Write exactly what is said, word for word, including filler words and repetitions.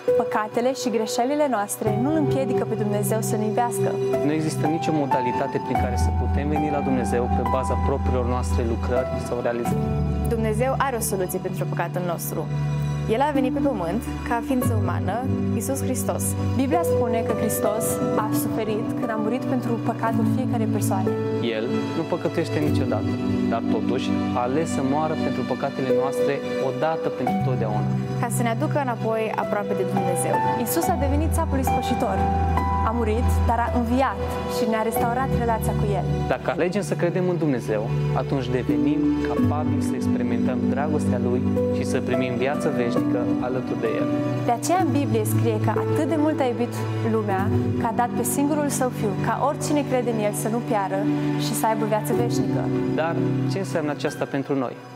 Păcatele și greșelile noastre nu îl împiedică pe Dumnezeu să ne iubească. Nu există nicio modalitate prin care să putem veni la Dumnezeu pe baza propriilor noastre lucrări sau realizări. Dumnezeu are o soluție pentru păcatul nostru. El a venit pe pământ ca ființă umană, Iisus Hristos. Biblia spune că Hristos a suferit când a murit pentru păcatul fiecare persoane. El nu păcătuiește niciodată, dar totuși a ales să moară pentru păcatele noastre odată pentru totdeauna. Ca să ne aducă înapoi aproape de Dumnezeu. Iisus a devenit țapul ispășitor. A murit, dar a înviat și ne-a restaurat relația cu El. Dacă alegem să credem în Dumnezeu, atunci devenim capabili să experimentăm dragostea Lui și să primim viață veșnică alături de El. De aceea în Biblie scrie că atât de mult a iubit lumea, că a dat pe singurul Său Fiu, ca oricine crede în El să nu piară și să aibă viață veșnică. Dar ce înseamnă aceasta pentru noi?